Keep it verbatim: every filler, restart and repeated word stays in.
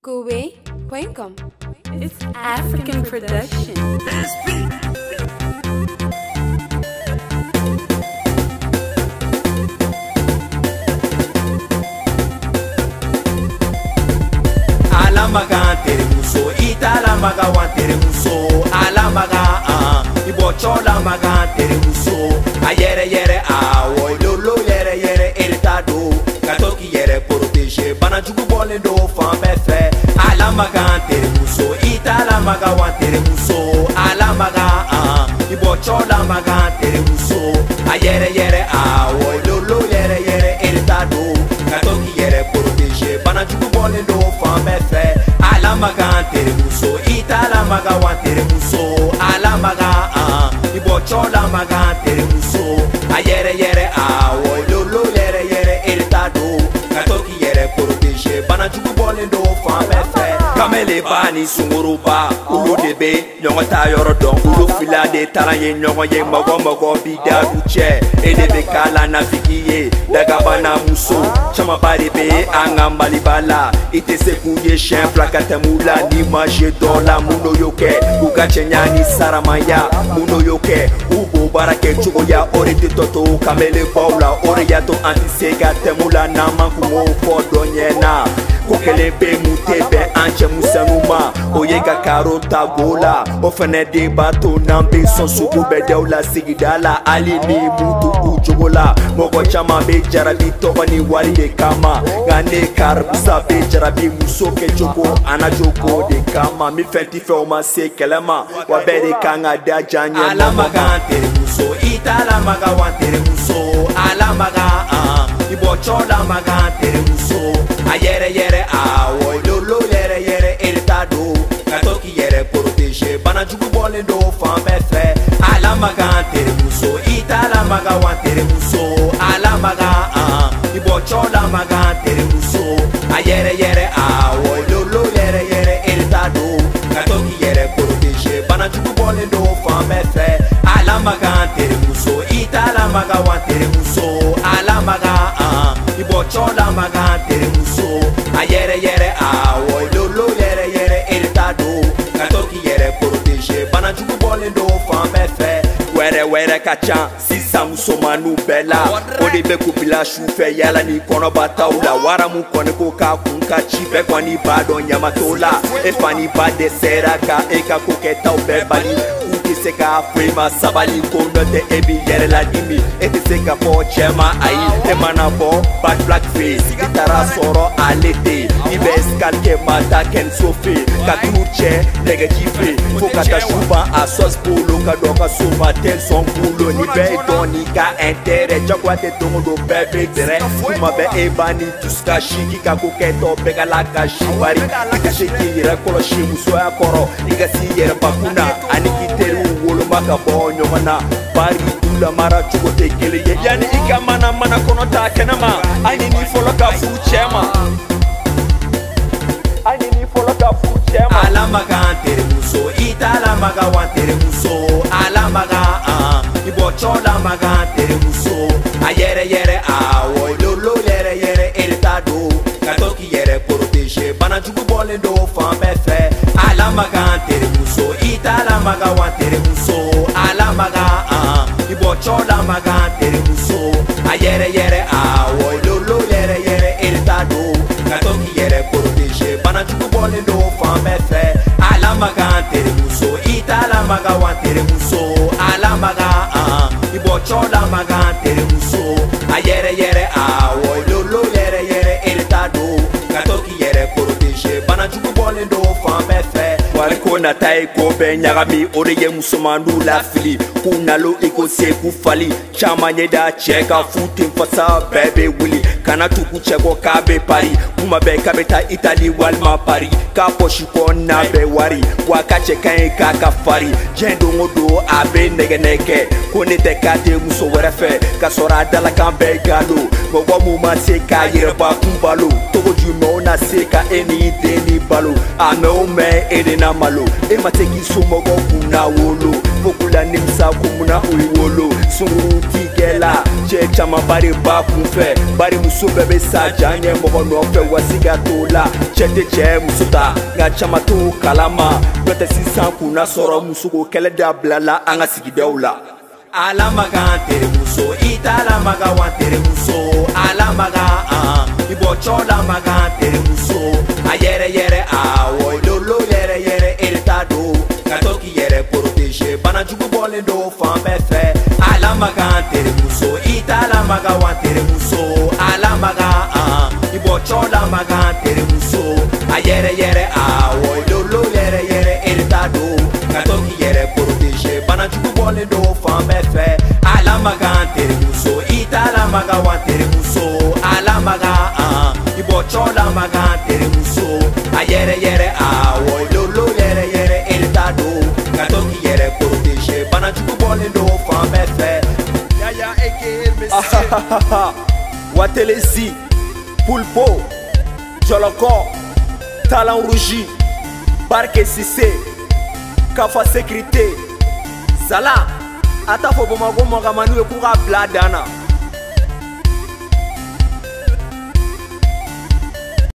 Kobe point com. It's African production. Alamaga tere muso, itala maga wan tere muso. Alamaga ah, ibochola maga tere muso. Ayere yere ah, wo lolo yere yere eritado. Katoki yere protege, bana jugu bole do fan befe. Alamaga tere muso, itala maga wan tere muso. Alamaga ah, ibochola maga tere muso. Ayere yere ah, wo lolo yere yere eritado. Katoki yere protege, bana jugu bole do fan befe. Alamaga tere muso, itala maga wan tere muso. Alamaga ah, ibochola maga tere muso. Ayere yere ah, wo lolo yere yere eritado. Katoki yere protege, bana jugu bole do fan befe. Kamele bani sunguruba, ulu debe, nyongo ta yoro don, ulu fila de taranye nyongo ye mago mago bida duche. Edebe kala na fikiye, daga bana muso, chama bari be anga malibala. Ite se kuye shen plakate mula ni maje dola muno yoke. Uga chenyani saramaya muno yoke. Ubo barake chugo ya ore te toto kamele baula ore ya to antisega temula na mankumo fodo nyena. Kokele be mutebe anche musanuma oyega karota gola ofene de bato nambe sonsugu bedeula sigidala ali ni mutu ujogola mogo chama be jarabi tobani wali de kama gane karbisa be jarabi musoke jogo ana jogo de kama mi fenti fe o ma se kelema wa be de kanga da janye alamaga tere muso itala maga wan tere muso alamaga ah ibochola maga tere muso ayere yere ah wo lolo yere yere eritado katoki yere protege bana jugu bole do fan befe alamaga tere muso itala maga wan tere muso alamaga ah ibochola maga tere muso ayere yere ah wo lolo yere yere eritado katoki yere protege bana jugu bole do fan befe alamaga tere muso itala maga wan tere muso alamaga ah ibochola maga tere muso ayere yere ah wo lolo yere yere eritado katoki yere protege bana jugu bole do fan befe were were kacha sisa muso manu bela ode be kupila shufe yala ni kono bataula wara mu kone ko ka kun ka chipe kwani bado nyamatola e fani bade seraka e ka koketa ubebali seka frima sabali kondo te ebi yere la dimi ete seka po chema ayi e mana bo bad black face gitara soro alete ibe skalke mata ken sofi katuche nege jife fokata shuba a sos polo kadoka suma tel son pulo ni be doni ka intere jagwa te tongo do bebe tere kuma be ebani tuska shiki ka koketo bega la ka shibari ite shiki yere kolo shimu so ya koro iga si yere bakuna anikiteru wolo maka bonyo mana bari ula mara chugo tekele ye yani ika mana mana kono ta kenama ani ni folo ka fu chema ani ni folo ka fu chema alamaga tere muso itala maga wan tere muso alamaga ah ibochola maga tere muso ayere yere ah wo lolo yere yere eritado katoki yere protege bana jugu bole do fan befe alamaga tere muso itala maga wan tere muso alamaga ah ibochola maga tere muso ayere yere ah wo lolo yere yere eritado katoki yere protege bana jugu bole do fan befe alamaga tere muso itala maga wan tere muso alamaga ah ibochola maga tere muso ayere yere ah wo lolo yere yere eritado katoki yere protege bana jugu bole do fan befe wariko na tai ko be nyagami ore ye musomandu la fili kunalo iko se ku fali chama nyeda cheka futin fasa bebe wili kana tuku cheko kabe pari kuma be kabeta Italy walma pari ka poshi ko na be wari waka cheka en kaka fari jendo ngodo abe nege nege kone te kate muso werefe kasora dala kambe galo gogo mu ma se ka yerba kumbalo togo jumo na se ka eni deni balo ame o me edena malo e mateki sumogo kuna wolo fokula nimsa kumuna uiwolo sunguru tigela che chama bari ba kunfɛ bari muso bɛɛ bɛ sa janye mɔgɔ nɔfɛ wasiga tola cɛ tɛ cɛ muso ta nka chama to kalama n'otɛ sisan kunna sɔrɔ muso ko kɛlɛ dabila la an ka sigidaw la alamaga terimuso italamaga wa terimuso alamaga ah ibocholamaga terimuso ayere yere awo lolo yere yere eritado katoki yere protéger bana jugu bolen do femme fe alamaga terimuso italamaga wa terimuso alamaga ah ibocholamaga terimuso ayere yere awo lolo yere yere eritado katoki yere protéger bana jugu bolen do femme fe alamaga terimuso italamaga wa terimuso alamaga ah ibocholamaga terimuso ayere yere awo lolo yere yere eritado katoki yere protéger bana jugu bolen do femme fe yaya eke monsieur watelesi pulpo joloko talent rougi barke sissé kafa sécurité Sala ata fo Bamako makamani we kuka bla dana